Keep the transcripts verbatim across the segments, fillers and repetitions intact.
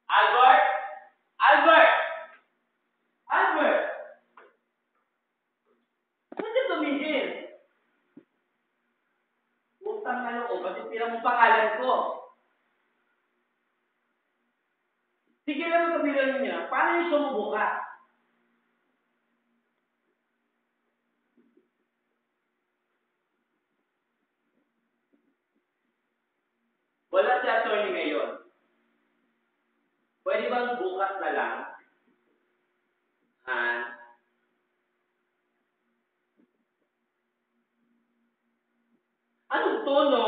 Albert? Albert? Albert? Ano ka tumigil? Utang na loob, kasi tira mo pangalan ko. Sige lang ang kabilang niya. Paano yung sumubo ka? Wala si attorney ngayon. Pwede bang bukas na lang? Ha? Anong tono?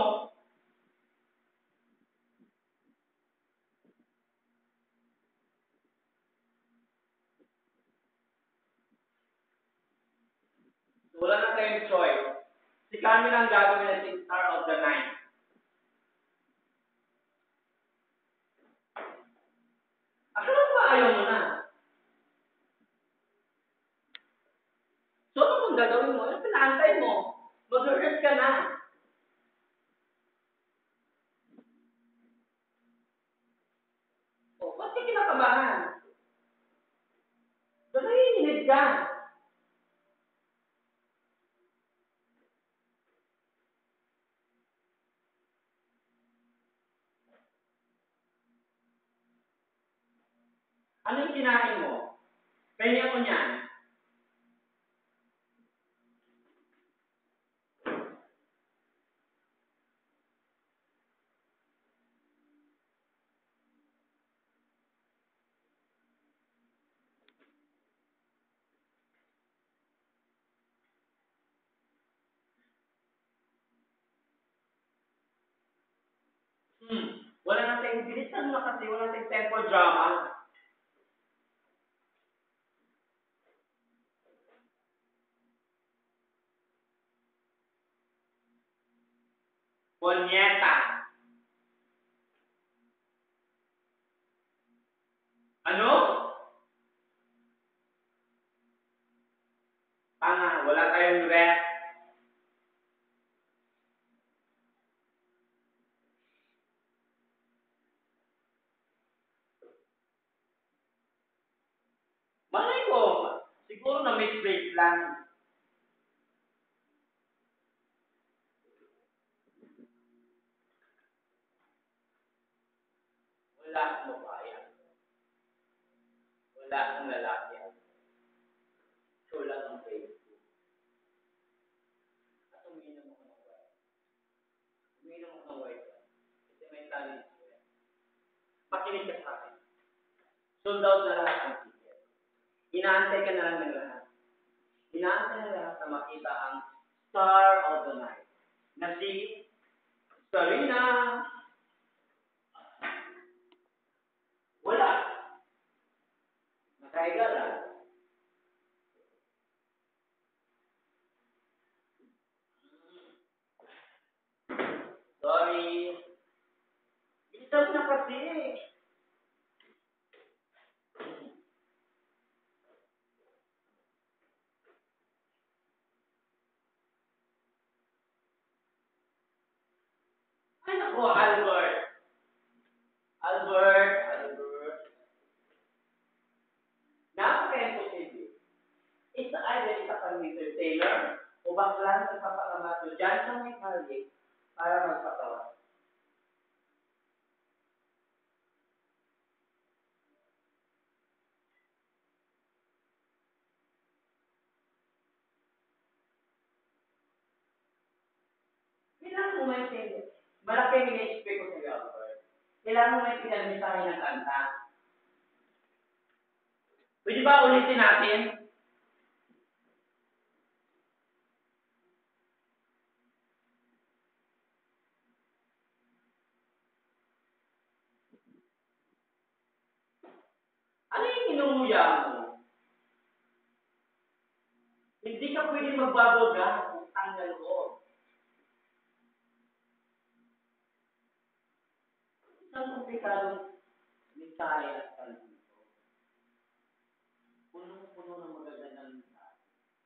Wala na tayong choice. Si Carmen ang gagawin natin star of the night. Akala ko ba ayaw mo na? So, ano kung gagawin mo? Ano pinaantay mo? Mag-rehearse ka na. O, ba't ka kinakabahan? Ba't nanginginig ka? Ano yung kinain mo? Pahinga mo niyan. Hmm. Wala na tayong bilisan na kasi wala tayong tempo drama. Bonyeta. Ano? Tanga, wala tayong rest. Malay ko, siguro na misplace lang. Wala akong babae. Wala akong lalaki. Ikaw lang ang faithful. At uminom ako ng white. Uminom ako ng white. Kasi may talent ko yan. Makinig ka sa akin. Sold out na lahat ang ticket. Inaantay ka na lang ng lahat. Inaantay na lahat na makita ang star of the night. Na si Sarina. Wala. Nakaiga lang. Sorry. Bilisan na kasi. Ay naku, Albert. Albert, Albert. Napaka-imposible. It's either isa kang mister Taylor o bakla na nagpapakamat dyan sa may kalye para magpatawa. Kailangan mo maintindihan. Malaki ang in-expect ko sa iyo, Albert. Kailangan mo maintindihan ang mensahe ng kanta. Pwede ba ulitin natin? Ano yung inunguya mo? Hindi ka pwede magbaboga kung tanggal ko. Isang komplikadong mensahe at kanta. Punong-puno ng magagandang mensahe.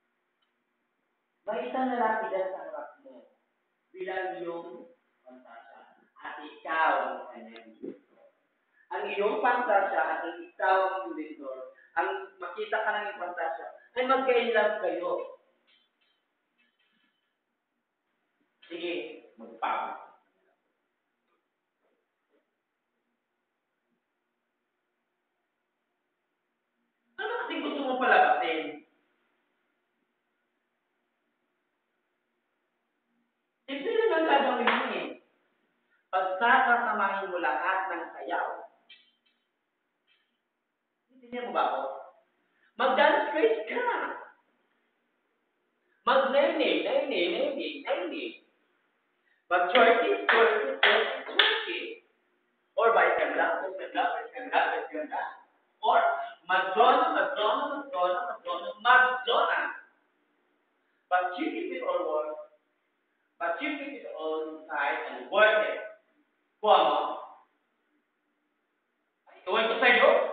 May isang lalaki dyan sa harap mo bilang iyong pantasya. At ikaw ang kanyang gusto. ang iyong pantasya at ang ikaw ang inventor, ang makita ka ng iyong pantasya, ay magka-inlove kayo. Sige, magpapa. Ano kasi gusto mo palabasin? Simple lang ang gagawin mo eh. Pagkakasamahin mo lahat ng sayaw. Intindihan mo ba ako? Mag-dance race ka. Mag-nene, nene, nene, nene. Mag-twerky, twerky, twerky, twerky. Or vice versa, vice versa, vice versa, vice versa. Or Madonna, Madonna, Madonna, Madonna, Madonna. But you keep it all work. But you keep it all inside and work it. Kuha mo. Ay, iwan ko sa'yo.